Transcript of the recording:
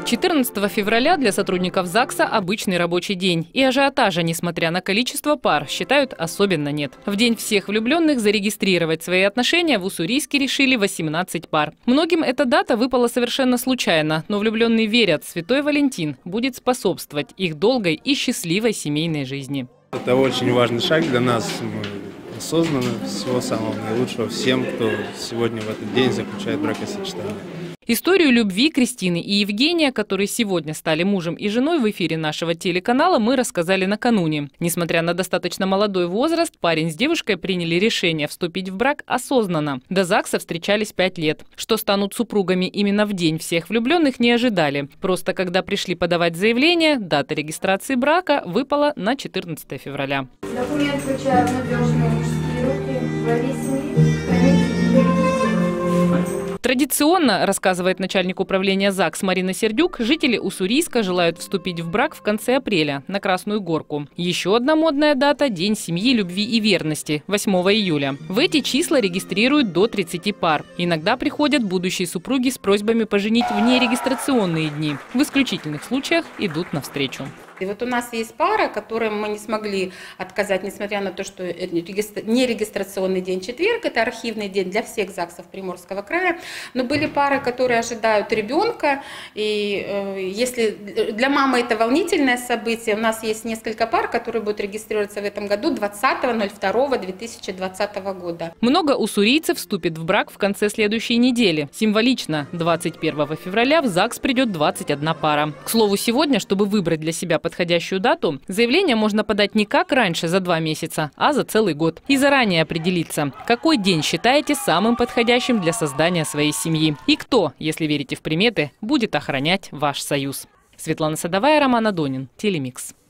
14 февраля для сотрудников ЗАГСа обычный рабочий день. И ажиотажа, несмотря на количество пар, считают, особенно нет. В день всех влюбленных зарегистрировать свои отношения в Уссурийске решили 18 пар. Многим эта дата выпала совершенно случайно, но влюбленные верят, Святой Валентин будет способствовать их долгой и счастливой семейной жизни. Это очень важный шаг для нас. Мы осознанно, всего самого наилучшего всем, кто сегодня в этот день заключает бракосочетание. Историю любви Кристины и Евгения, которые сегодня стали мужем и женой, в эфире нашего телеканала мы рассказали накануне. Несмотря на достаточно молодой возраст, парень с девушкой приняли решение вступить в брак осознанно. До ЗАГСа встречались 5 лет. Что станут супругами именно в день всех влюбленных, не ожидали. Просто когда пришли подавать заявление, дата регистрации брака выпала на 14 февраля. Документ включает надежные мужские руки, главе семьи. Традиционно, рассказывает начальник управления ЗАГС Марина Сердюк, жители Уссурийска желают вступить в брак в конце апреля на Красную Горку. Еще одна модная дата – День семьи, любви и верности – 8 июля. В эти числа регистрируют до 30 пар. Иногда приходят будущие супруги с просьбами поженить в нерегистрационные дни. В исключительных случаях идут навстречу. И вот у нас есть пара, которым мы не смогли отказать, несмотря на то, что нерегистрационный день четверг, это архивный день для всех ЗАГСов Приморского края. Но были пары, которые ожидают ребенка. И если для мамы это волнительное событие, у нас есть несколько пар, которые будут регистрироваться в этом году 20.02.2020 года. Много уссурийцев вступит в брак в конце следующей недели. Символично, 21 февраля в ЗАГС придет 21 пара. К слову, сегодня, чтобы выбрать для себя подходящую дату, заявление можно подать не как раньше за 2 месяца, а за целый год. И заранее определиться, какой день считаете самым подходящим для создания своей семьи. И кто, если верите в приметы, будет охранять ваш союз. Светлана Садовая, Роман Адонин, Телемикс.